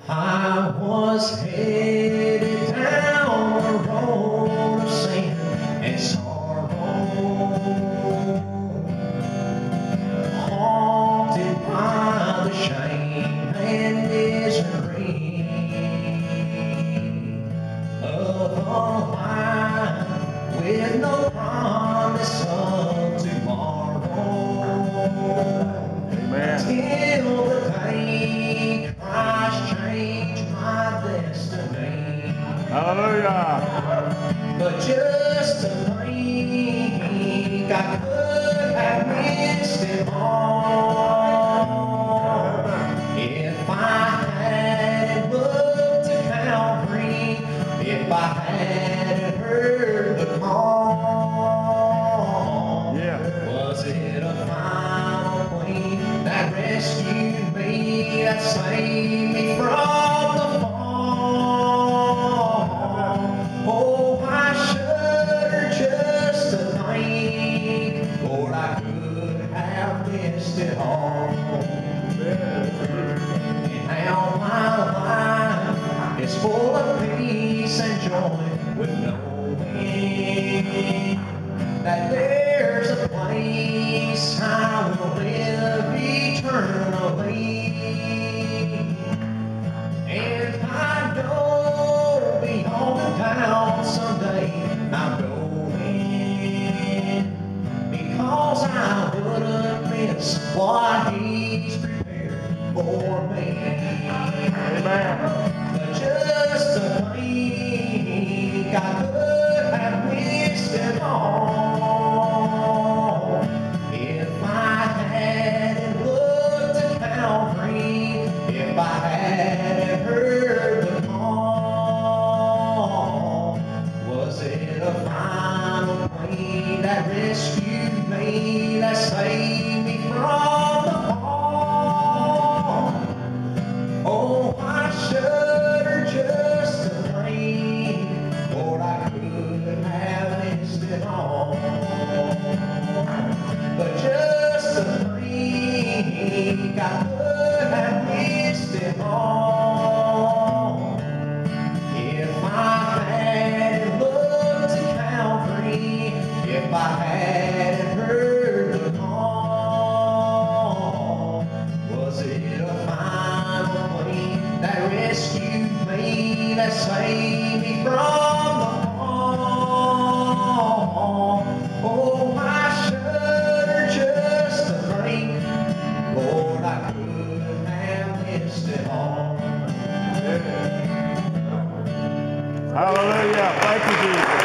I was headed down the road of sin and sorrow, haunted by the shame and misery of a life with no promise of tomorrow. Amen. Till the day Christ changed my destiny. Hallelujah. But just to think I could have missed it all if I hadn't looked to Calvary, if I hadn't heard the call. Yeah. Was it a final plea that rescued me, that saved me from the fall? Oh, I shudder just to think, Lord, I could have missed it all. And now my life is full of peace and joy, with knowing that there's a place I will live eternally. And I know beyond the doubt someday I'm going, because I wouldn't miss what He's prepared for me. Amen. But just to think I could have missed it all if I hadn't looked at Calvary, if I hadn't heard the call. Was it a final plea that rescued me, that saved me from the fall? Oh, I shudder just to think, Lord, I could have missed it all. But just to think I could have missed it all if I hadn't looked to Calvary, if I hadn't heard the call. Was it a final plea that rescued me, that saved me from the fall? Oh, I shudder just to think, Lord, I could have missed it all. Hallelujah. Thank you, Jesus.